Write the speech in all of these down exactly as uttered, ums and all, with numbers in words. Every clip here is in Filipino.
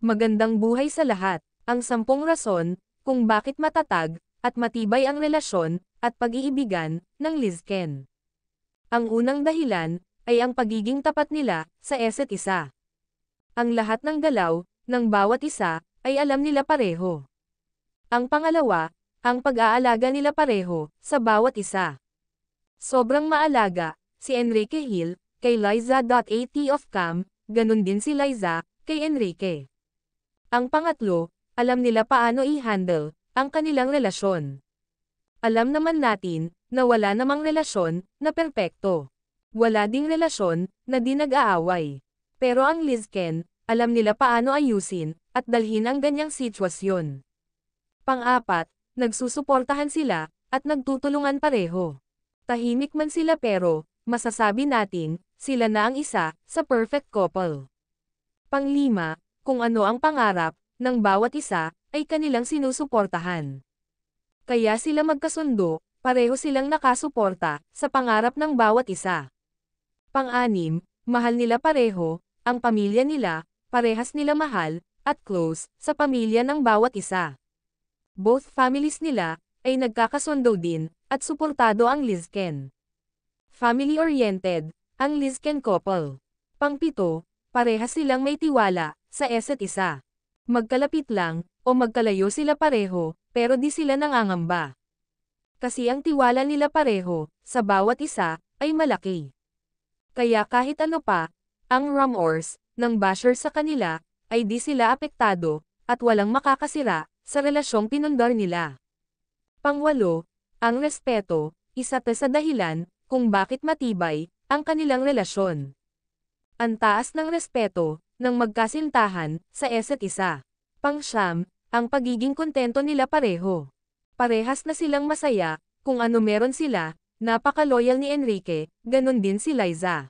Magandang buhay sa lahat. Ang sampung rason kung bakit matatag at matibay ang relasyon at pag-iibigan ng Lizken. Ang unang dahilan ay ang pagiging tapat nila sa isa't isa. Ang lahat ng galaw ng bawat isa ay alam nila pareho. Ang pangalawa, ang pag-aalaga nila pareho sa bawat isa. Sobrang maalaga si Enrique Hill kay Liza. At of Cam, ganun din si Liza kay Enrique. Ang pangatlo, alam nila paano i-handle ang kanilang relasyon. Alam naman natin na wala namang relasyon na perpekto. Wala ding relasyon na di nag-aaway. Pero ang Lizken, alam nila paano ayusin at dalhin ang ganyang sitwasyon. Pang-apat, nagsusuportahan sila at nagtutulungan pareho. Tahimik man sila pero masasabi nating sila na ang isa sa perfect couple. Panglima, kung ano ang pangarap ng bawat isa ay kanilang sinusuportahan. Kaya sila magkasundo, pareho silang nakasuporta sa pangarap ng bawat isa. Pang-anim, mahal nila pareho ang pamilya nila, parehas nila mahal at close sa pamilya ng bawat isa. Both families nila ay nagkakasundo din at suportado ang Lizken. Family-oriented ang Lizken couple. Pangpito, parehas silang may tiwala sa isa't isa. Magkalapit lang o magkalayo sila pareho, pero di sila nangangamba. Kasi ang tiwala nila pareho sa bawat isa ay malaki. Kaya kahit ano pa ang rumors ng basher sa kanila ay di sila apektado at walang makakasira sa relasyong pinundar nila. Pangwalo, ang respeto, isa to sa dahilan kung bakit matibay ang kanilang relasyon. Ang taas ng respeto ng magkasintahan sa isa't isa. Pangsyam, ang pagiging kontento nila pareho. Parehas na silang masaya kung ano meron sila, napaka-loyal ni Enrique, ganun din si Liza.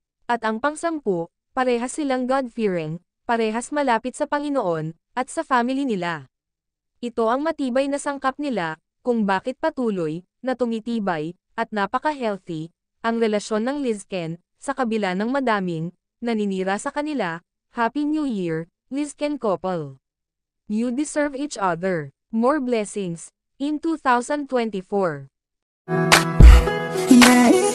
At ang pangsampu, parehas silang God-fearing, parehas malapit sa Panginoon at sa family nila. Ito ang matibay na sangkap nila kung bakit patuloy na tumitibay at napaka-healthy ang relasyon ng Lizken sa kabila ng madaming naninira sa kanila. Happy New Year, Lizken couple! You deserve each other more blessings in two thousand twenty-four. Yeah.